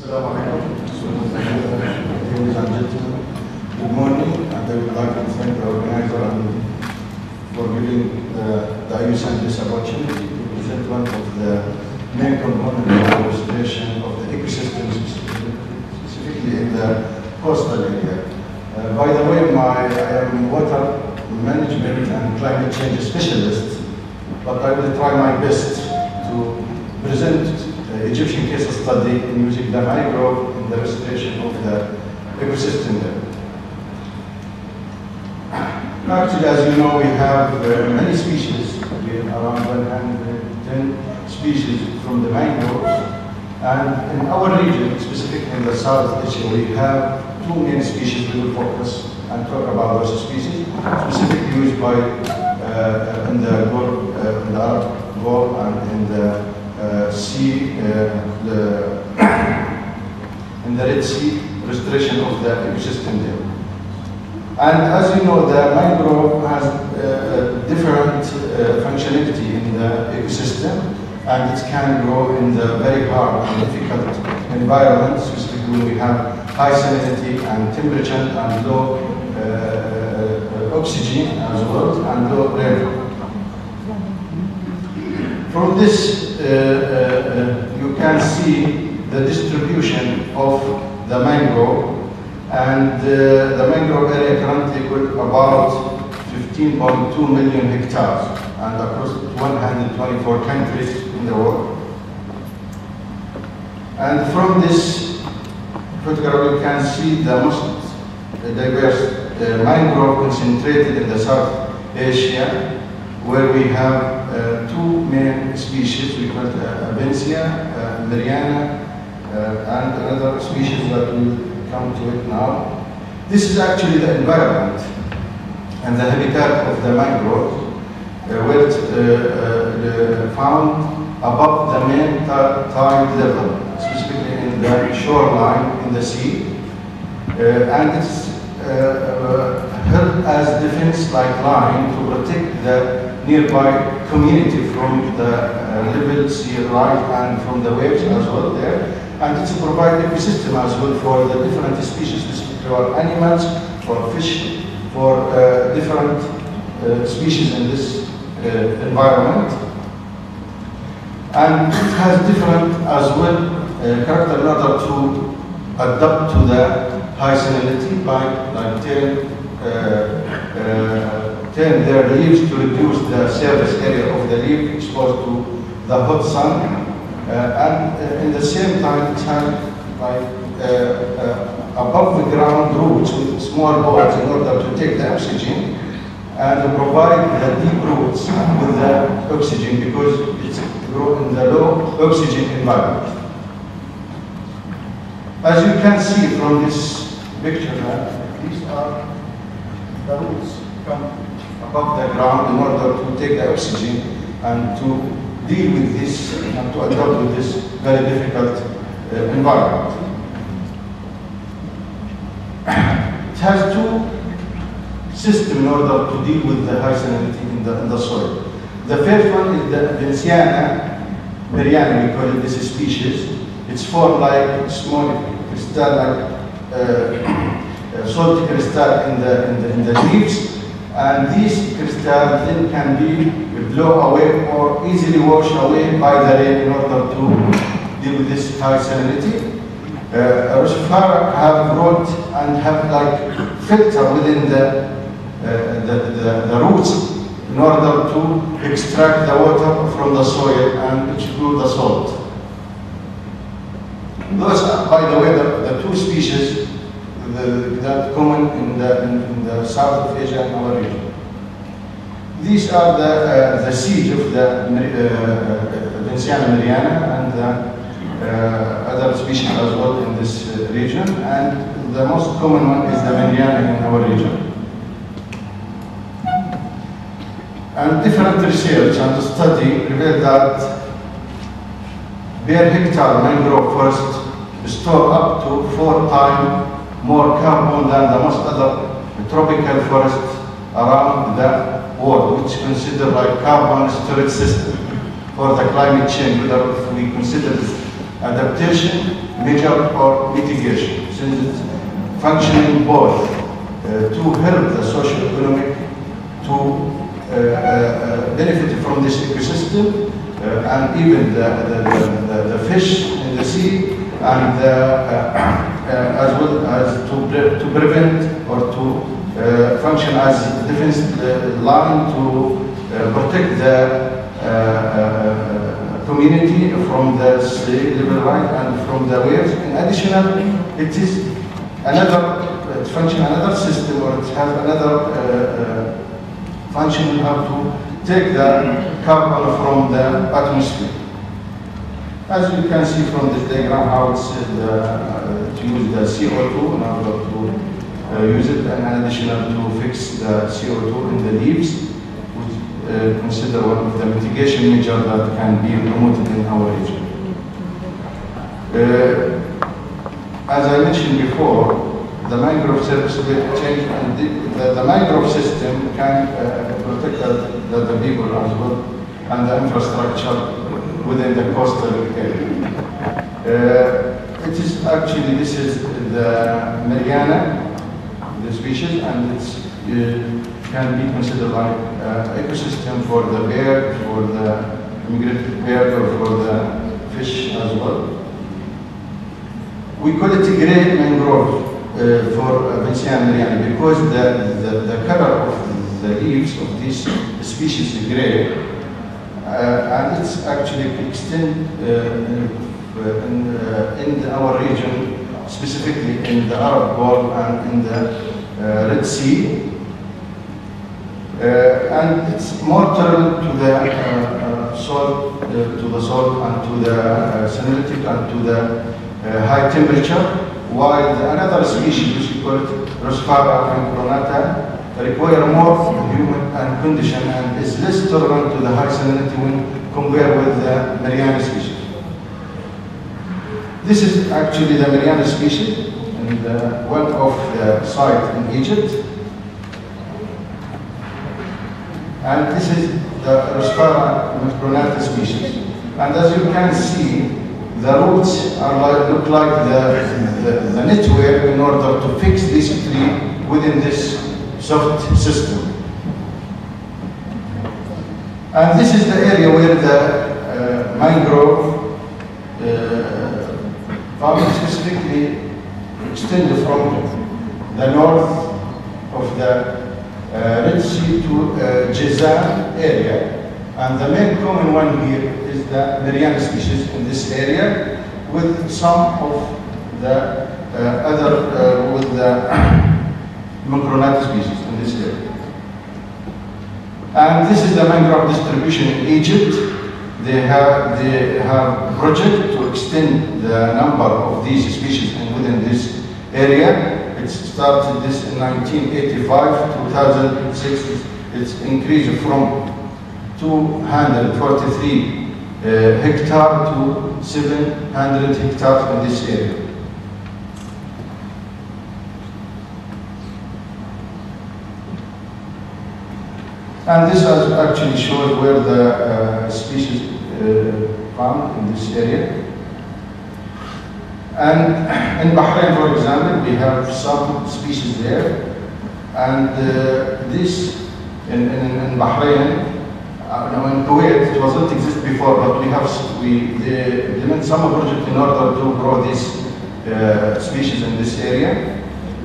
Assalamu alaikum. Ladies and gentlemen, good morning, and I would like to thank the organizer for giving the IUCN this opportunity to present one of the main components of the restoration of the ecosystem, specifically in the coastal area. By the way, I am water management and climate change specialist, but I will try my best to present Egyptian case study in using the mangrove in the restoration of the ecosystem there. Actually, as you know, we have many species, around 110 species from the mangroves. And in our region, specifically in the South Asia, we have two main species we will focus and talk about those species, specifically used by in the Gulf, in the Arab Gulf, and in the sea, in the Red Sea, restoration of the ecosystem there. And as you know, the mangrove has different functionality in the ecosystem, and it can grow in the very hard and difficult environments, specifically when we have high salinity and temperature and low oxygen as well, and low rainfall. From this, you can see the distribution of the mangrove, and the mangrove area currently equals about 15.2 million hectares, and across 124 countries in the world. And from this photograph, you can see the most diverse mangrove concentrated in the South Asia, where we have two main species. We call it Abbadi, Mariana, and another species that will come to it now. This is actually the environment and the habitat of the mangrove, where it's found above the main tide level, specifically in the shoreline in the sea, and it's held as defense-like line to protect the nearby community from the level sea rise and from the waves as well there, and it's provide ecosystem as well for the different species, specifically for animals, for fish, for different species in this environment. And it has different as well character in order to adapt to the high salinity by like turn their leaves to reduce the surface area of the leaf exposed to the hot sun, and in the same time it has like above the ground roots with small holes in order to take the oxygen and to provide the deep roots with the oxygen, because it's grown in the low oxygen environment. As you can see from this picture, these are the roots come above the ground in order to take the oxygen and to deal with this and to adapt with this very difficult environment. It has two systems in order to deal with the high salinity in the soil. The first one is the Elshaer, Mariana, we call it this species. It's formed like small crystal, like salty crystal in the leaves. And these crystals then can be blown away or easily washed away by the rain in order to deal with this high salinity. Elshaer have brought and have like filter within the roots in order to extract the water from the soil and exclude the salt. Those are, by the way, the two species that common in the south of Asia and our region. These are the seeds of the Elshaer Mariana and the other species as well in this region, and the most common one is the Mariana in our region. And different research and study reveal that per hectare mangrove forest store up to 4 times more carbon than the most other tropical forests around the world, which is considered like carbon storage system for the climate change, whether if we consider this adaptation, measure, or mitigation, since it's functioning both to help the socio-economic to benefit from this ecosystem, and even the fish in the sea, and as well as to prevent or to function as defense line to protect the community from the sea level rise and from the waves. In addition, it is another function, another system, or it has another function how to take the carbon from the atmosphere. As you can see from this diagram, how it's to use the CO2 in order to use it, and in addition to fix the CO2 in the leaves, which consider one of the mitigation measures that can be promoted in our region. As I mentioned before, the mangrove surface will change, and the mangrove system can protect the people as well and the infrastructure within the coastal area. It is actually, this is the Mariana, the species, and it can be considered like ecosystem for the bird, for the migratory bird, or for the fish as well. We call it grey mangrove for Vinciana Mariana because the color of the leaves of this species is grey, and it's actually extend in our region, specifically in the Arab world and in the Red Sea, and it's more tolerant to the salt, and to the salinity, and to the high temperature. While another species, which we call it Rospara cancronata, require more humid and condition and is less tolerant to the high salinity when compared with the Mariana species. This is actually the Mariana species, and one of the sites in Egypt. And this is the Rospara cancronata species. And as you can see, the roots are look like the network in order to fix this tree within this soft system. And this is the area where the mangrove farming specifically extended from the north of the Red Sea to Jizan area. And the main common one here is the Mariana species in this area, with some of the other, with the Macronata species in this area. And this is the mangrove distribution in Egypt. They have project to extend the number of these species within this area. It started this in 1985, 2006. It's increased from 243 hectares to 700 hectares in this area. And this actually shows where the species found in this area. And in Bahrain, for example, we have some species there. And this in Bahrain, now in Kuwait, it wasn't exist before, but they implement some project in order to grow this species in this area.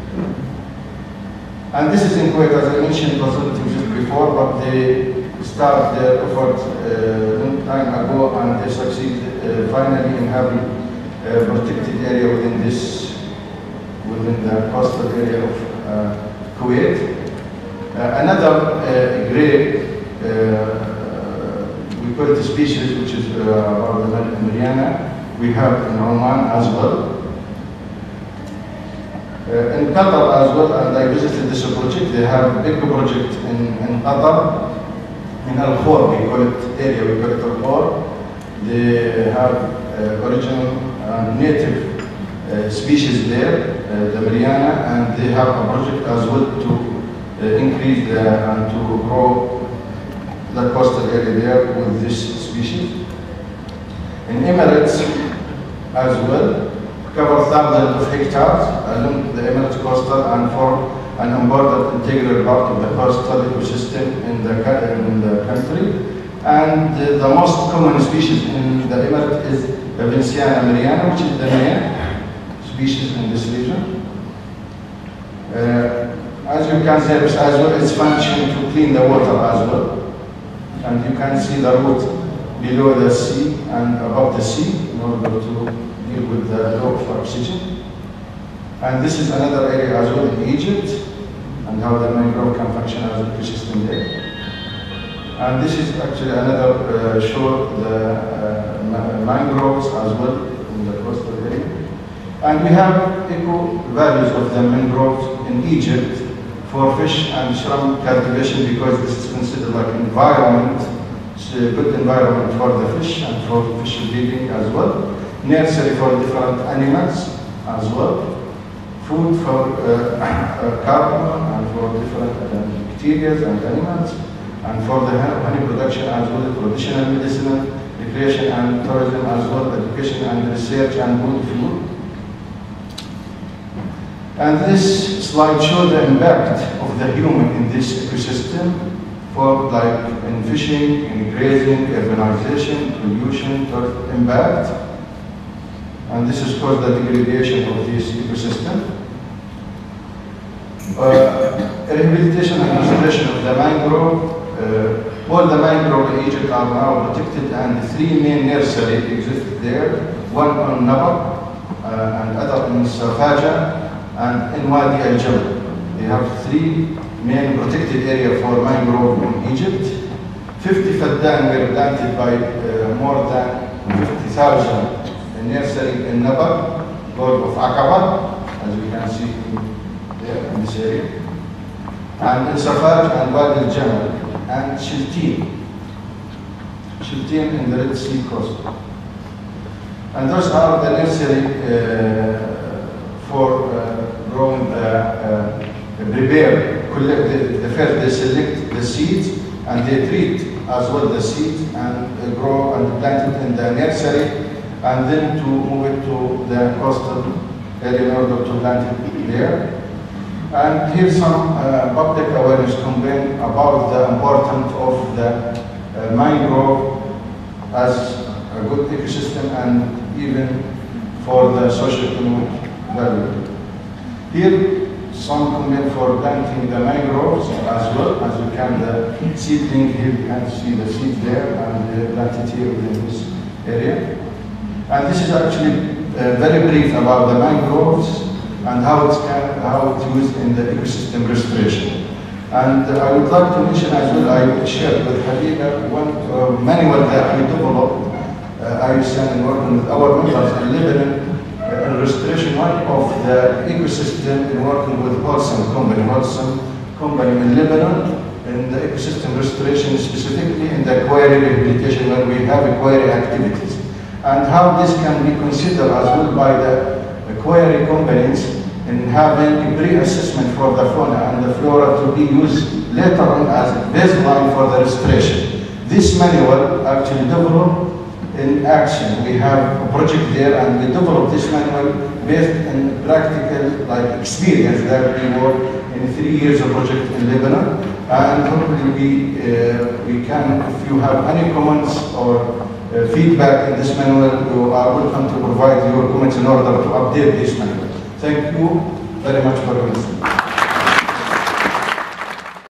And this is in Kuwait, as I mentioned, it wasn't exist before, but they started their effort a long time ago, and they succeeded finally in having a protected area within the coastal area of Kuwait. Another grey, we call it a species, which is about the Mariana, we have in Oman as well. In Qatar as well, and I visited this project. They have a big project in Qatar, in Al-Khor, we call it area, we call it Al-Khor. They have original native species there, the Mariana, and they have a project as well to increase and to grow the coastal area there with this species. In Emirates, as well, cover thousands of hectares along the Emirates coastal and form an important integral part of the coastal ecosystem in the country. And the most common species in the Emirate is the Vinciana mariana, which is the main species in this region. As you can see, as well, its function to clean the water as well. And you can see the root below the sea and above the sea in order to deal with the low of oxygen. And this is another area as well in Egypt, and how the mangrove can function as an ecosystem there. And this is actually another show the mangroves as well in the coastal area. And we have eco values of the mangroves in Egypt for fish and shrimp cultivation, because this is considered like environment. It's a good environment for the fish and for fish breeding as well. Nursery for different animals as well. Food for carbon and for different bacteria and animals. And for the honey production as well, traditional medicinal, recreation and tourism as well, education and research and good food. And this slide shows the impact of the human in this ecosystem, for like in fishing, in grazing, urbanization, pollution, impact. And this is caused the degradation of this ecosystem. Rehabilitation and restoration of the mangrove. All the mangrove in Egypt are now protected, and 3 main nurseries exist there. One on Nabab, and other in Safaja, and in Wadi al-Jabal. They have 3 main protected areas for mangrove in Egypt. 50 faddan were planted by more than 50,000 nursery in Nabab, called of Aqaba, as we can see there in this area. And in Safaj and Wadi al-Jamal, and Shiltin in the Red Sea coast. And those are the nursery for growing prepare, collect the first they select the seeds and they treat as well the seeds and grow and plant it in the nursery, and then to move it to the coastal area in order to plant it there. And here's some public awareness campaign about the importance of the mangrove as a good ecosystem and even for the socio-economic value. Here, some comment for planting the mangroves as well, as you can, the seedling here, you can see the seed there and planted here within this area. And this is actually very brief about the mangroves and how it's used in the ecosystem restoration. And I would like to mention as well, I shared with Habiba one manual that we developed, IUCN, and working with our members in Lebanon, in restoration of the ecosystem, in working with Wholesome company in Lebanon, in the ecosystem restoration, specifically in the quarry rehabilitation, where we have quarry activities. And how this can be considered as well by the quarry companies in having a pre-assessment for the fauna and the flora to be used later on as a baseline for the restoration. This manual actually developed in action. We have a project there, and we developed this manual based on practical experience that we worked in 3 years of project in Lebanon. And hopefully we can, if you have any comments or feedback in this manual, you are welcome to provide your comments in order to update this manual. Thank you very much for listening.